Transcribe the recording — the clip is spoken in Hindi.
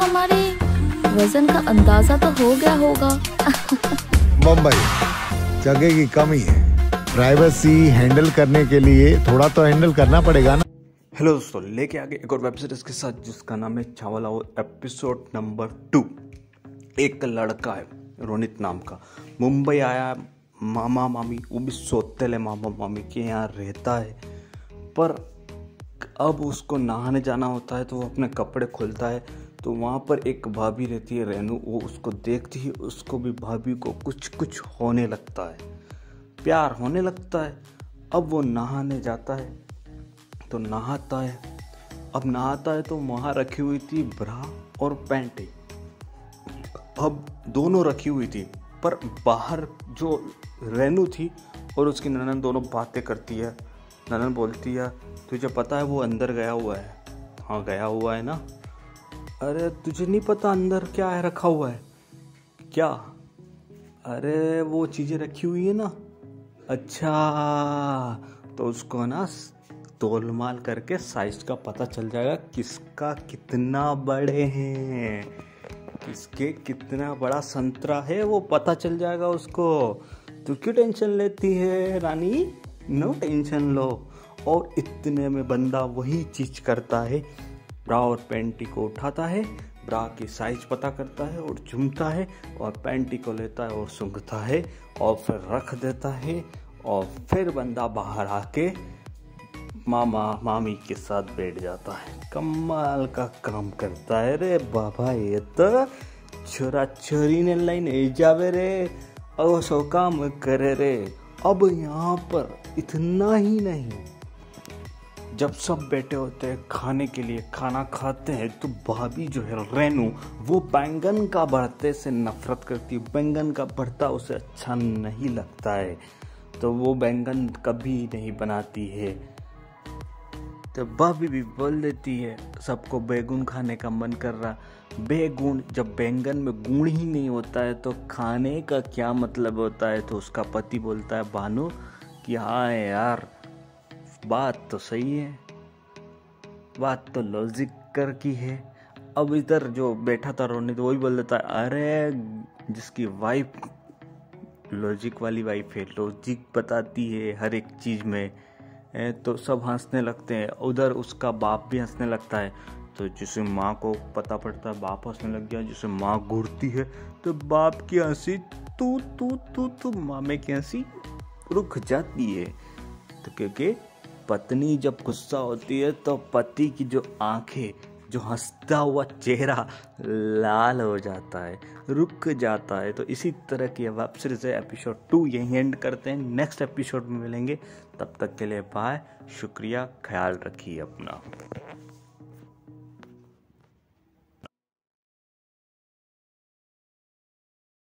तुम्हारे वजन का अंदाजा तो हो गया होगा। मुंबई जगह की कमी है, प्राइवेसी हैंडल करने के लिए थोड़ा तो हैंडल करना पड़ेगा ना। हेलो दोस्तों, लेके आगे एक और वेब सीरीज के साथ जिसका नाम है चावल आओ एपिसोड नंबर 2। एक लड़का है रोनित नाम का, मुंबई आया, मामा मामी, वो भी सौतेले मामा मामी के यहाँ रहता है। पर अब उसको नहाने जाना होता है तो वो अपने कपड़े खोलता है तो वहाँ पर एक भाभी रहती है रेनू। वो उसको देखती है, उसको भी भाभी को कुछ कुछ होने लगता है, प्यार होने लगता है। अब वो नहाने जाता है तो नहाता है। अब नहाता है तो वहाँ रखी हुई थी ब्रा और पैंट। अब दोनों रखी हुई थी, पर बाहर जो रेनू थी और उसकी ननन दोनों बातें करती है। ननन बोलती है, तुझे पता है वो अंदर गया हुआ है? हाँ गया हुआ है ना। अरे तुझे नहीं पता अंदर क्या है रखा हुआ है? क्या? अरे वो चीज़ें रखी हुई है ना। अच्छा, तो उसको ना तोलमाल करके साइज का पता चल जाएगा, किसका कितना बड़े हैं, किसके कितना बड़ा संतरा है वो पता चल जाएगा उसको। तो क्यों टेंशन लेती है रानी, नो टेंशन लो। और इतने में बंदा वही चीज़ करता है, ब्रा और पैंटी को उठाता है, ब्रा की साइज पता करता है और चूमता है, और पैंटी को लेता है और सूंघता है और फिर रख देता है। और फिर बंदा बाहर आके मामा मामी के साथ बैठ जाता है। कमाल का काम करता है रे बाबा, ये तो छोरा छोरी ने लाइन जावे रे, और सो काम करे रे। अब यहाँ पर इतना ही नहीं, जब सब बैठे होते हैं खाने के लिए, खाना खाते हैं, तो भाभी जो है रेनू, वो बैंगन का भरते से नफरत करती है। बैंगन का भरता उसे अच्छा नहीं लगता है, तो वो बैंगन कभी नहीं बनाती है। तो भाभी भी बोल देती है, सबको बैगन खाने का मन कर रहा। बैगन, जब बैंगन में गुण ही नहीं होता है तो खाने का क्या मतलब होता है? तो उसका पति बोलता है भानु कि हाँ यार, बात तो सही है, बात तो लॉजिक कर की है। अब इधर जो बैठा था रोनित, वही बोल देता है, अरे जिसकी वाइफ लॉजिक वाली वाइफ है, लॉजिक बताती है हर एक चीज़ में, तो सब हंसने लगते हैं। उधर उसका बाप भी हंसने लगता है, तो जिसे माँ को पता पड़ता है बाप हंसने लग गया। जिसे माँ घूरती है तो बाप की हंसी तू तू तू तू, मामे की हंसी रुक जाती है। तो क्योंकि पत्नी जब गुस्सा होती है तो पति की जो आंखें, जो हंसता हुआ चेहरा लाल हो जाता है, रुक जाता है। तो इसी तरह की वेब सीरीज है। एपिसोड 2 यहीं एंड करते हैं, नेक्स्ट एपिसोड में मिलेंगे। तब तक के लिए बाय, शुक्रिया, ख्याल रखिए अपना।